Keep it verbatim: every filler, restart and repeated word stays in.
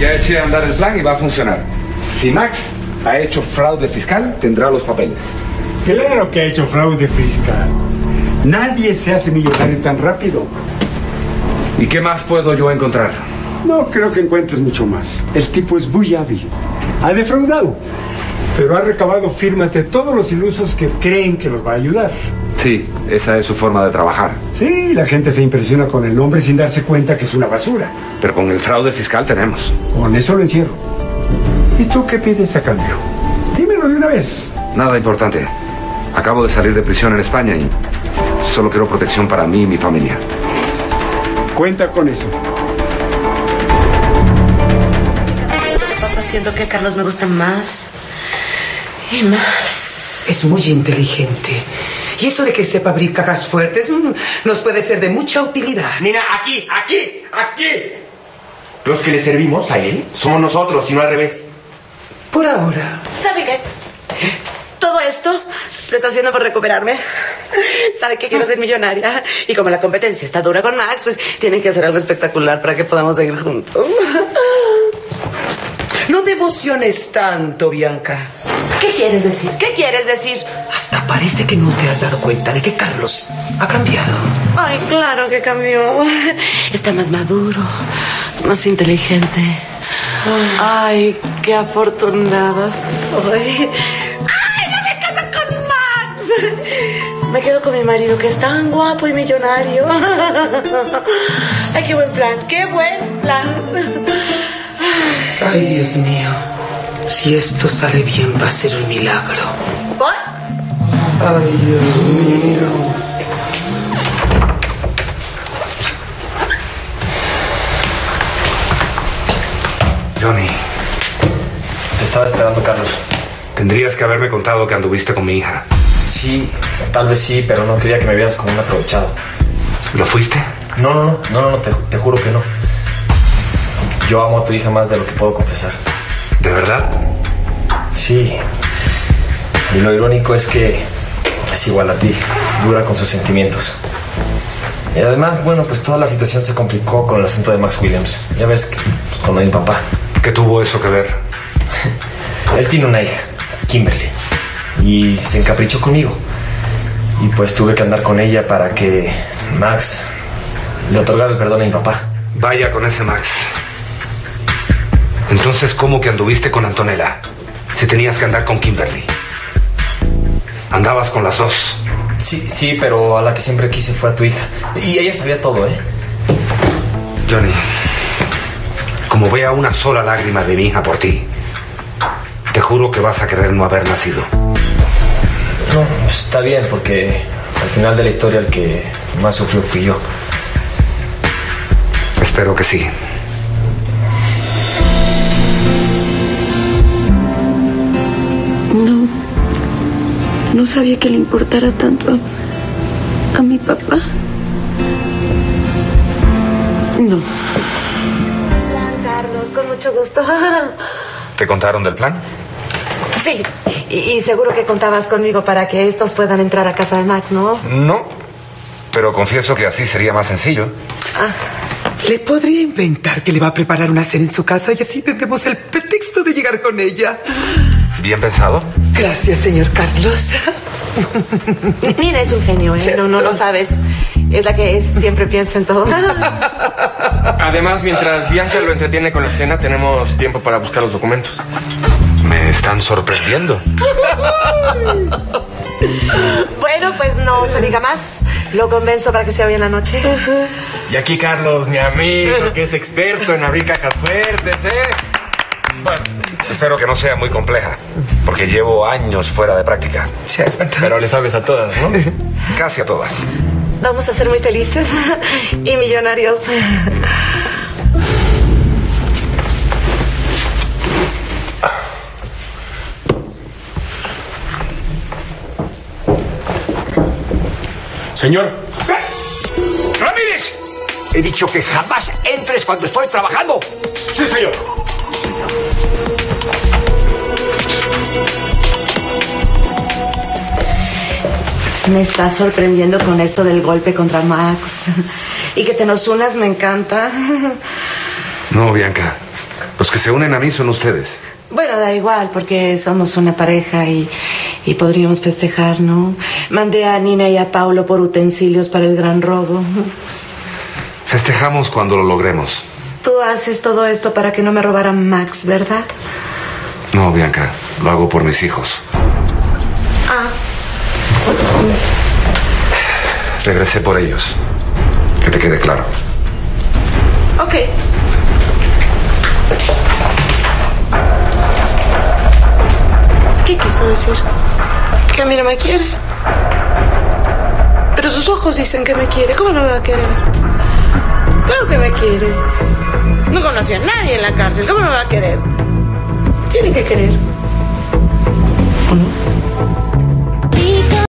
Ya eché a andar el plan y va a funcionar. Si Max ha hecho fraude fiscal, tendrá los papeles. Claro que ha hecho fraude fiscal. Nadie se hace millonario tan rápido. ¿Y qué más puedo yo encontrar? No creo que encuentres mucho más. El tipo es muy hábil. Ha defraudado, pero ha recabado firmas de todos los ilusos que creen que los va a ayudar. Sí, esa es su forma de trabajar. Sí, la gente se impresiona con el nombre sin darse cuenta que es una basura. Pero con el fraude fiscal tenemos. Con eso lo encierro. ¿Y tú qué pides a cambio? Dímelo de una vez. Nada importante. Acabo de salir de prisión en España y solo quiero protección para mí y mi familia. Cuenta con eso. ¿Qué pasa? Siento que Carlos me gusta más y más. Es muy inteligente. Y eso de que sepa abrir cajas fuertes nos puede ser de mucha utilidad. Nina, aquí, aquí, aquí. Los que le servimos a él somos nosotros y no al revés. Por ahora. ¿Sabe qué? Todo esto lo está haciendo por recuperarme. Sabe que quiero ser millonaria. Y como la competencia está dura con Max, pues tienen que hacer algo espectacular para que podamos seguir juntos. No te emociones tanto, Bianca. ¿Qué quieres decir? ¿Qué quieres decir? Hasta parece que no te has dado cuenta de que Carlos ha cambiado. Ay, claro que cambió. Está más maduro, más inteligente. Ay, qué afortunada soy. ¡Ay, no me caso con Max! Me quedo con mi marido, que es tan guapo y millonario. Ay, qué buen plan, qué buen plan. Ay, Dios mío. Si esto sale bien, va a ser un milagro. ¿Por? Ay, Dios mío. Johnny, te estaba esperando, Carlos. Tendrías que haberme contado que anduviste con mi hija. Sí, tal vez sí, pero no quería que me vieras como un aprovechado. ¿Lo fuiste? No, no, no, no, no, no te, te juro que no. Yo amo a tu hija más de lo que puedo confesar. ¿De verdad? Sí. Y lo irónico es que es igual a ti, dura con sus sentimientos. Y además, bueno, pues toda la situación se complicó con el asunto de Max Williams. Ya ves que pues, con mi papá. ¿Qué tuvo eso que ver? Él tiene una hija, Kimberly, y se encaprichó conmigo. Y pues tuve que andar con ella para que Max le otorgara el perdón a mi papá. Vaya con ese Max. Entonces, ¿cómo que anduviste con Antonella? Si tenías que andar con Kimberly. Andabas con las dos. Sí, sí, pero a la que siempre quise fue a tu hija. Y ella sabía todo, ¿eh? Johnny, como vea una sola lágrima de mi hija por ti, te juro que vas a querer no haber nacido. No, pues está bien, porque al final de la historia el que más sufrió fui yo. Espero que sí. No, no sabía que le importara tanto a, a mi papá. No. Hola, Carlos, con mucho gusto. ¿Te contaron del plan? Sí, y, y seguro que contabas conmigo para que estos puedan entrar a casa de Max, ¿no? No, pero confieso que así sería más sencillo. Ah. Le podría inventar que le va a preparar una cena en su casa y así tendremos el pretexto de llegar con ella. Bien pensado. Gracias, señor Carlos. Nina es un genio, ¿eh? No, no lo sabes. Es la que es, siempre piensa en todo. Además, mientras Bianca lo entretiene con la cena, tenemos tiempo para buscar los documentos. Me están sorprendiendo. Bueno, pues no se diga más. Lo convenzo para que sea hoy en la noche. Y aquí Carlos, mi amigo, que es experto en abrir cajas fuertes, ¿eh? Bueno, espero que no sea muy compleja, porque llevo años fuera de práctica. Pero le sabes a todas, ¿no? Casi a todas. Vamos a ser muy felices y millonarios. Señor. ¡Ramírez! He dicho que jamás entres cuando estoy trabajando. Sí, señor. Me estás sorprendiendo con esto del golpe contra Max. Y que te nos unas me encanta. No, Bianca. Los que se unen a mí son ustedes. Bueno, da igual, porque somos una pareja y, y podríamos festejar, ¿no? Mandé a Nina y a Paulo por utensilios para el gran robo. Festejamos cuando lo logremos. Tú haces todo esto para que no me robaran Max, ¿verdad? No, Bianca, lo hago por mis hijos. Ah. Regresé por ellos. Que te quede claro. Ok. ¿Qué quiso decir? Que a mí no me quiere. Pero sus ojos dicen que me quiere. ¿Cómo no me va a querer? Claro que me quiere. No conoció a nadie en la cárcel. ¿Cómo no me va a querer? Tiene que querer. ¿O no?